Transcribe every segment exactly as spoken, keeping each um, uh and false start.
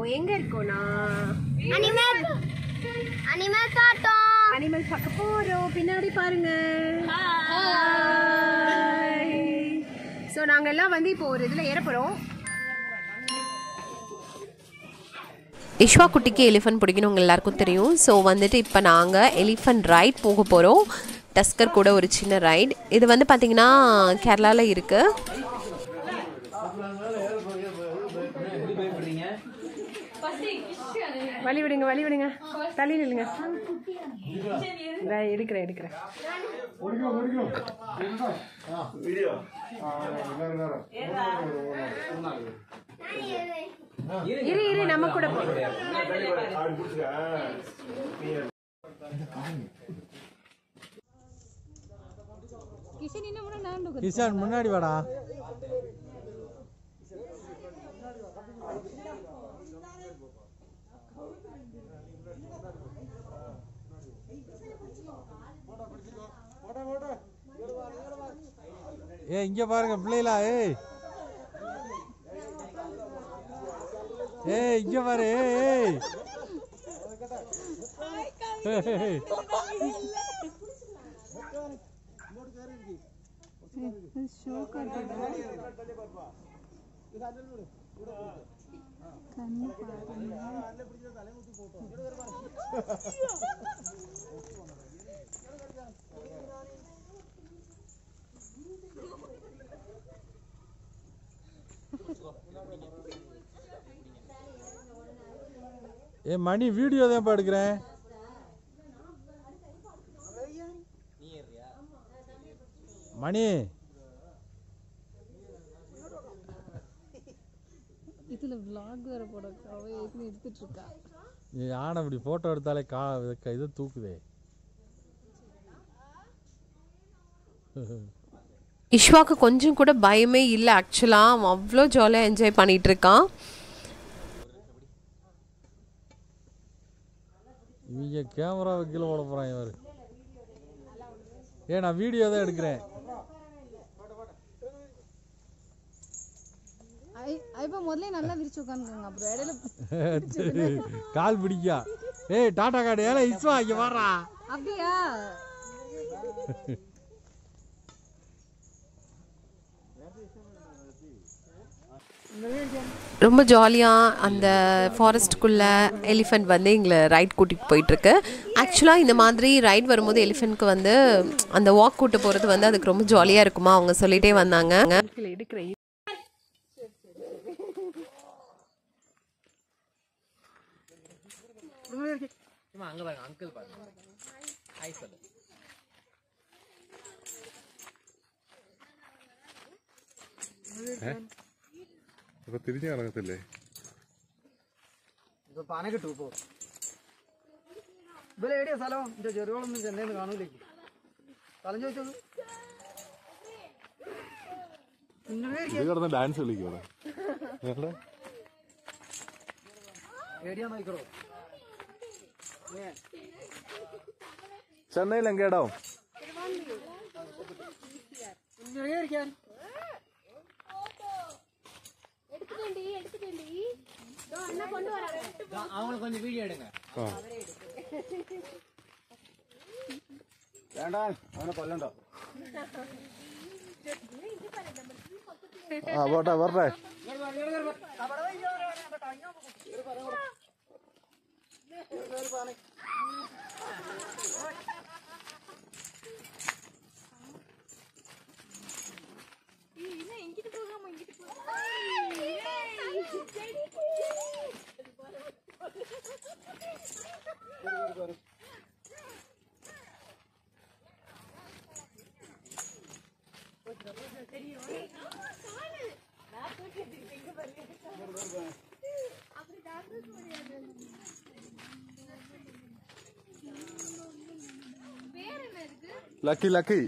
எங்க இருக்கோம்னா animal animal காட்டோம். Animal பார்க்க போறோம். பின்னாடி பாருங்க. ஸோ நாங்கள் எல்லாம் வந்து இப்போ ஒரு இதில் ஏற போகிறோம். இஷ்வா குட்டிக்கு எலிஃபென்ட் பிடிக்கணும் உங்கள் எல்லாருக்கும் தெரியும். ஸோ வந்துட்டு இப்போ நாங்கள் எலிஃபென்ட் ரைட் போக போகிறோம். டஸ்கர் கூட ஒரு சின்ன ரைட். இது வந்து பார்த்திங்கன்னா கேரளாவில் இருக்குது. வழி விடுங்க வழி விடுங்க தள்ளி நில்லுங்க. எடுக்கிறேன் எடுக்கிறேன் இரு இரு நம்ம கூட கிஷான் முன்னாடி வாடா. ஏ இங்க பாருங்க பிள்ளைகளா. ஏய் ஏய் இங்க பாரு. ஏய் ஏ மணி வீடியோ தான் எடுக்கிறேன். மணி இதுல vlog வர போறக்கு அவ ஏற்கனவே எடுத்துட்டு இருக்கா. நீ ஆன இப்படி போட்டோ எடுத்தாலே கா இது தூக்குதே. இஷ்வாக்கு கொஞ்சம் கூட பயமே இல்லை. ஆக்சுவலாக அவன் அவ்வளோ ஜாலியாக என்ஜாய் பண்ணிகிட்டு இருக்கான். இவங்க கேமராவை கீழே ஓட போகிறான் இவர். ஏ நான் வீடியோ தான் எடுக்கிறேன். ஐபா முதல்ல நல்லா விரிச்சு உட்காந்துக்கோங்க. அப்புறம் இடையில கால் பிடிக்கா. ஏய் டாடா கார்டு ஏல இஸ்வா இங்க வாடா. அப்படியா? ரொம்ப ஜாலியாக அந்த ஃபாரஸ்ட்டுக்குள்ளே எலிஃபெண்ட் வந்து எங்களை ரைட் கூட்டிகிட்டு போயிட்டுருக்கு. ஆக்சுவலாக இந்த மாதிரி ரைட் வரும்போது எலிஃபெண்ட்க்கு வந்து அந்த வாக் கூட்டு போகிறது வந்து அதுக்கு ரொம்ப ஜாலியாக இருக்குமா அவங்க சொல்லிகிட்டே வந்தாங்க. எடுக்கிறேன் அங்கிள் பாருங்க. ஹாய் சொல்லு. ഇപ്പൊ തിരിഞ്ഞു ഇറങ്ങത്തില്ലേ? ഇപ്പൊ പന കിട്ടൂ. ഇപ്പോ ഇവിടെ എവിടെയാ സ്ഥലം? എന്റെ ചെറുകളൊന്നും ചെന്നൈന്ന് കാണൂലേക്ക്. സ്ഥലം ചോദിച്ചോളൂ. കിടന്ന് ഡാൻസ് കളിക്കോ? എവിടെയാ നോക്കണോ? ചെന്നൈയിൽ എങ്കേടോ? அவங்க கொஞ்சம் வீடியோ எடுங்க. வேண்டா அவனை கொல்லண்டோ. ആ പോട്ടെ പോട്ടെ. ലക്കി ലക്കി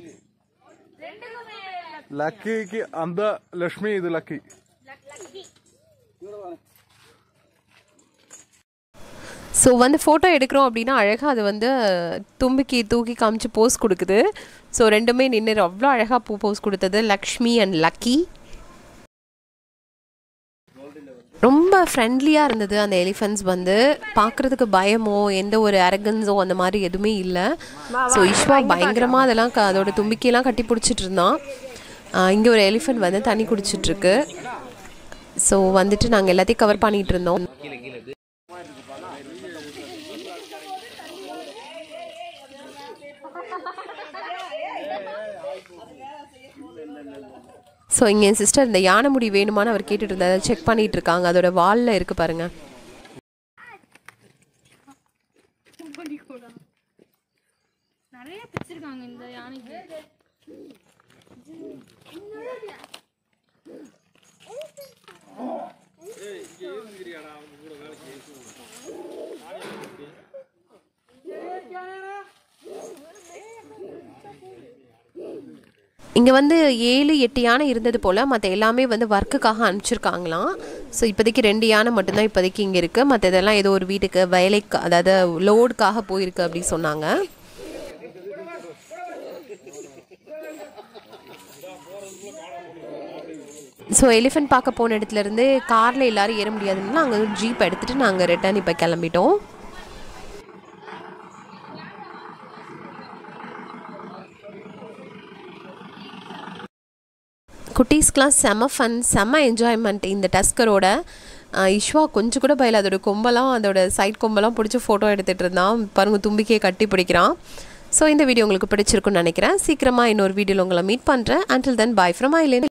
ലക്കിക്ക് അന്ത ലക്ഷ്മി ഇത് ലക്കി. ஸோ வந்து ஃபோட்டோ எடுக்கிறோம் அப்படின்னா அழகாக அது வந்து தும்பிக்கி தூக்கி காமிச்சு போஸ் கொடுக்குது. ஸோ ரெண்டுமே நின்று அவ்வளோ அழகாக பூ போஸ் கொடுத்தது லக்ஷ்மி அண்ட் லக்கி. ரொம்ப ஃப்ரெண்ட்லியாக இருந்தது அந்த எலிஃபென்ட்ஸ் வந்து. பார்க்குறதுக்கு பயமோ எந்த ஒரு அரகன்ஸோ அந்த மாதிரி எதுவுமே இல்லை. ஸோ இஷ்வா பயங்கரமாக அதெல்லாம் க அதோட தும்பிக்கையெல்லாம் கட்டி பிடிச்சிட்டு இருந்தான். இங்கே ஒரு எலிஃபென்ட் வந்து தண்ணி குடிச்சிட்ருக்கு. ஸோ வந்துட்டு நாங்கள் எல்லாத்தையும் கவர் பண்ணிகிட்டு இருந்தோம். ஸோ இங்கே என் சிஸ்டர் இந்த யானை முடி வேணுமான்னு அவர் கேட்டுட்டு இருந்தார். அதை செக் பண்ணிட்டு இருக்காங்க. அதோட வாலில் இருக்கு பாருங்க. நிறைய பிடிச்சிருக்காங்க இந்த யானைக்கு. இங்கே வந்து ஏழு எட்டு யானை இருந்தது போல், மற்ற எல்லாமே வந்து ஒர்க்குக்காக அனுப்பிச்சிருக்காங்களாம். ஸோ இப்போதைக்கு ரெண்டு யானை மட்டும்தான் இப்போதைக்கு இங்கே இருக்குது. மற்ற இதெல்லாம் ஏதோ ஒரு வீட்டுக்கு வேலைக்கு, அதாவது லோடுக்காக போயிருக்கு அப்படி சொன்னாங்க. ஸோ எலிஃபென்ட் பார்க்க போன இடத்துலேருந்து காரில் எல்லோரும் ஏற முடியாதுன்னா அங்கே ஒரு ஜீப் எடுத்துகிட்டு நாங்கள் ரிட்டர்ன் இப்போ கிளம்பிட்டோம். குட்டீஸ்க்கெலாம் செம்ம ஃபன், செம்ம என்ஜாய்மெண்ட் இந்த டஸ்கரோட. இஷ்வா கொஞ்சம் கூட பயல. அதோட கொம்பெல்லாம், அதோட சைட் கொம்பெல்லாம் பிடிச்சி ஃபோட்டோ எடுத்துகிட்டு இருந்தான். பாருங்க தும்பிக்கையை கட்டி பிடிக்கிறான். ஸோ இந்த வீடியோ உங்களுக்கு பிடிச்சிருக்குன்னு நினைக்கிறேன். சீக்கிரமாக இன்னொரு வீடியோவில் உங்களை மீட் பண்ணுறேன். Until then bye from island.